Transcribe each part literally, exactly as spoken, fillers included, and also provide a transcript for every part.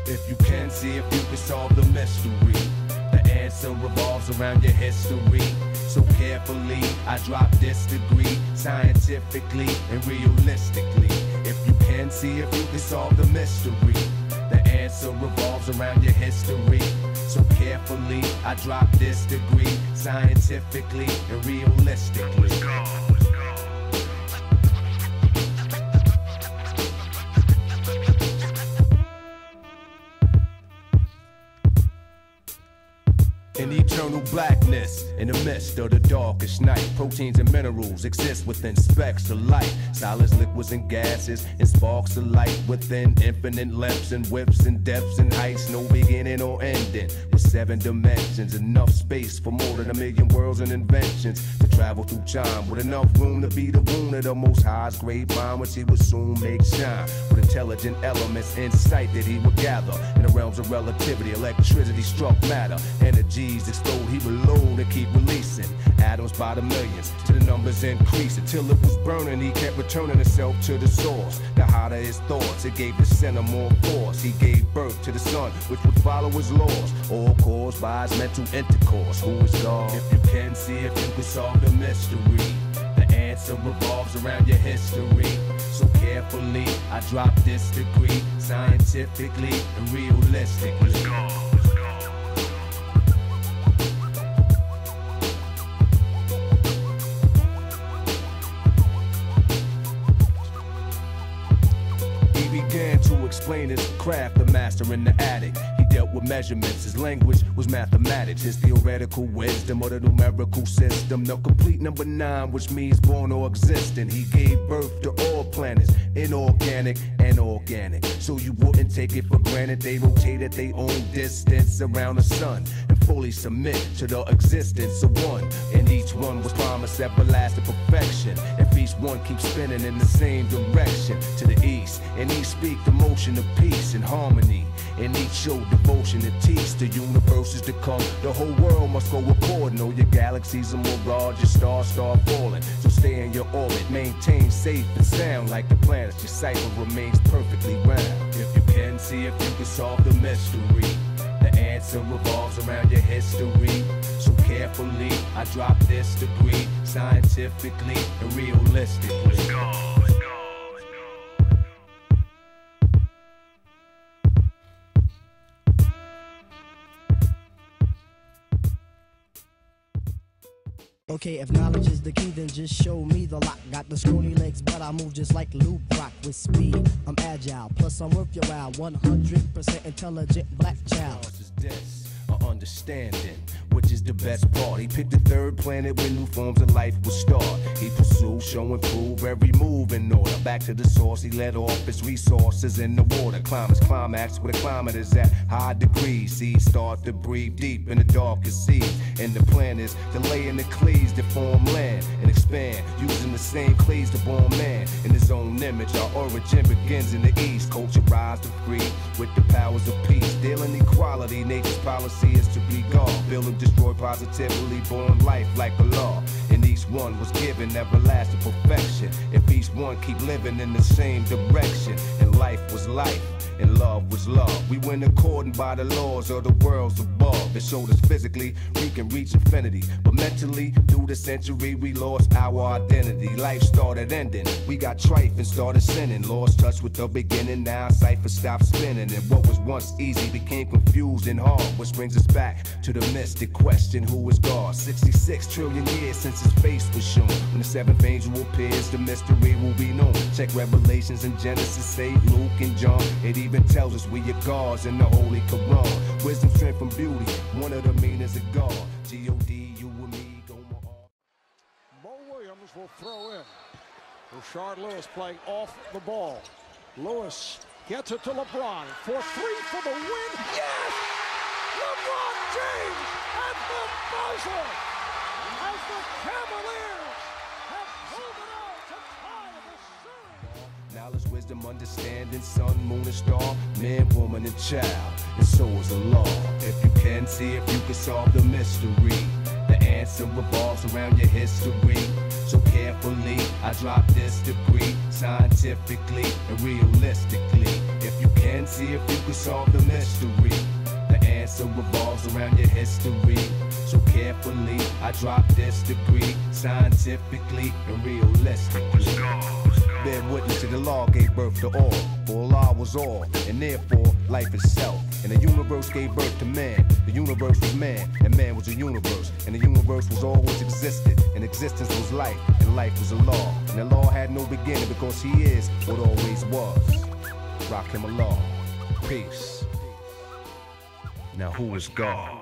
If you can see, if you can solve the mystery, the answer revolves around your history. So carefully, I drop this degree, scientifically and realistically. If you can see, if you can solve the mystery, the answer revolves around your history. So carefully, I drop this degree, scientifically and realistically. Let's go. In eternal blackness, in the midst of the darkest night, proteins and minerals exist within specks of light. Solids, liquids, and gases, and sparks of light within infinite lengths and widths and depths and heights. No beginning or ending, with seven dimensions, enough space for more than a million worlds and inventions to travel through time, with enough room to be the wound of the Most High's great mind, which He would soon make shine. With intelligent elements, insight that He would gather in the realms of relativity. Electricity struck matter, energy explode, He would load and keep releasing atoms by the millions, till the numbers increase, until it was burning. He kept returning Himself to the source. The hotter His thoughts, it gave the center more force. He gave birth to the sun, which would follow His laws, all caused by His mental intercourse. Who is God? If you can see, if you can solve the mystery, the answer revolves around your history. So carefully, I drop this degree, scientifically and realistically. Let's go. Explain his craft, the master in the attic. He dealt with measurements, his language was mathematics. His theoretical wisdom of the numerical system, the complete number nine, which means born or existent. He gave birth to all planets, inorganic and organic. So you wouldn't take it for granted, they rotated their own distance around the sun and fully submit to the existence of one. And each one was promised everlasting perfection. If each one keeps spinning in the same direction to the east, and each speak the motion of peace and harmony, and each show devotion to teach the universes to come. The whole world must go according. Oh, your galaxies are mirage, your stars start falling. So stay in your orbit, maintain safe and sound like the planets. Your cycle remains perfectly round. If you can see, if you can solve the mystery, the answer revolves around your history. So carefully, I drop this degree, scientifically and realistically. Let's go. Okay, if knowledge is the key, then just show me the lock. Got the scrawny legs, but I move just like Luke Rock. With speed, I'm agile, plus I'm worth your while. one hundred percent intelligent black child. Understanding, which is the best part. He picked the third planet where new forms of life will start. He pursued, show and prove every move in order. Back to the source, he let off his resources in the water. Climb his climax where the climate is at high degrees. Seeds start to breathe deep in the darkest seas. And the plan is to lay in the clays that form land and expand, using the same clays to born man in his own image. Our origin begins in the east. Culture rise to free with the powers of peace. Dealing equality, nature's policy is to be God. Build and destroy positively, born life like a law. And each one was given everlasting perfection. If each one keep living in the same direction, and life was life, and love was love. We went according by the laws of the worlds above. It showed us physically we can reach infinity, but mentally, through the century, we lost our identity. Life started ending, we got trife and started sinning. Lost touch with the beginning, now cipher stopped spinning. And what was once easy became confused and hard, which brings us back to the mystic question, who is God? sixty-six trillion years since his face was shown. When the seventh angel appears, the mystery will be known. Check Revelations and Genesis, Saint Luke and John. It even tells us we are gods in the Holy Quran. Wisdom, strength, and beauty, one of the meanings of God. G O D, you and me, go more. Mo Williams will throw in. Rashard Lewis playing off the ball. Lewis gets it to LeBron for three for the win. Yes! LeBron James at the buzzer as the Cavaliers have pulled it out to tie the series. Knowledge, wisdom, understanding, sun, moon, and star, man, woman, and child, and so is the law. If you can see, if you can solve the mystery, the answer revolves around your history. So carefully, I drop this degree, scientifically and realistically. If you can, see if you can solve the mystery. The answer revolves around your history. So carefully, I drop this degree, scientifically and realistically. Bear witness to the law gave birth to all, for Allah was all, and therefore life itself. And the universe gave birth to man. The universe was man, and man was a universe. And the universe was always existed, and existence was life, and life was a law. And the law had no beginning because he is what always was. Rock him along. Peace. Now who is God?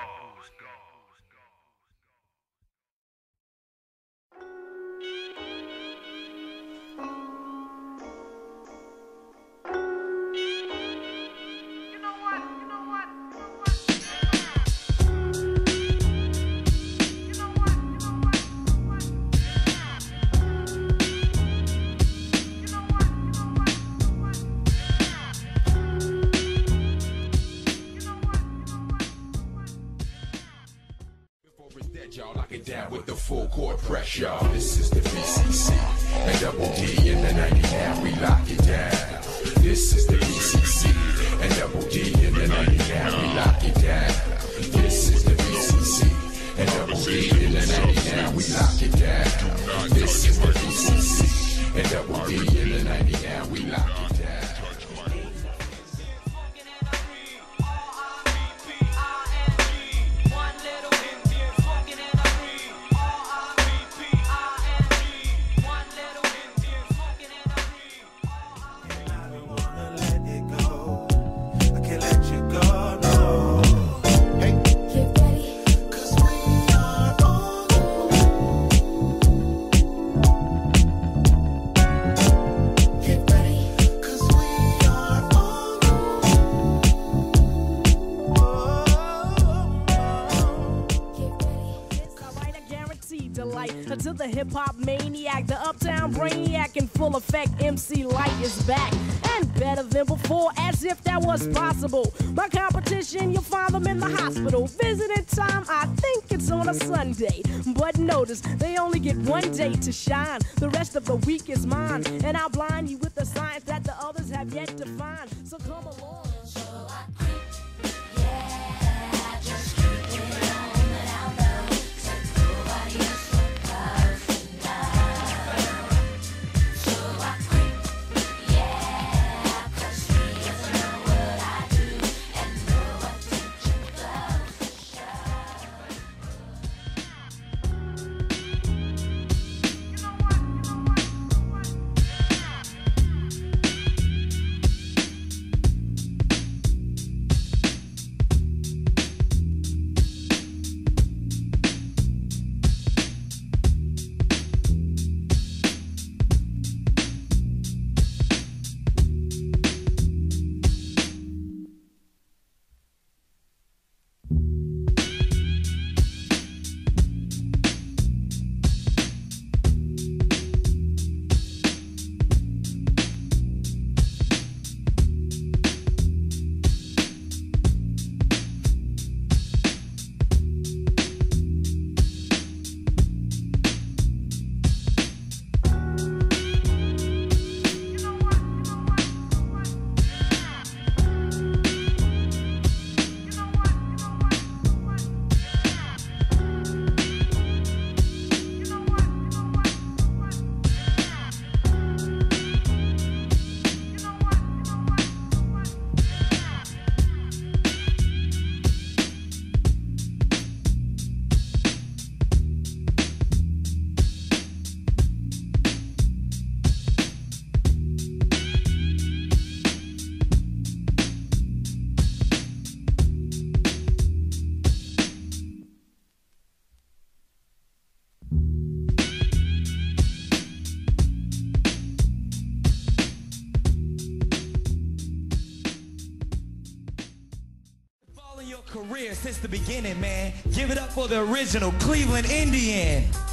With the full court press, y'all. This is the B C C and Double D in the ninety now. We lock it down. This is the B C C and Double D in the ninety now. We lock it down. This is the B C C and Double D in the ninety now. We lock it down. This is the B C C and Double D in the ninety now. We lock it down. To the hip-hop maniac, the uptown brainiac in full effect, M C Light is back, and better than before, as if that was possible. My competition, you'll find them in the hospital. Visiting time, I think it's on a Sunday, but notice, they only get one day to shine. The rest of the week is mine, and I'll blind you with the science that the others have yet to find. So come along. So I quit, yeah, just keep it on the down low, so nobody else. Career since the beginning, man. Give it up for the original Cleveland Indian.